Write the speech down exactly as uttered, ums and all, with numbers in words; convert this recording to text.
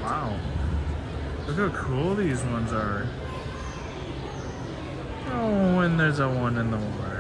Wow. Look how cool these ones are. Oh, and there's a one in the water.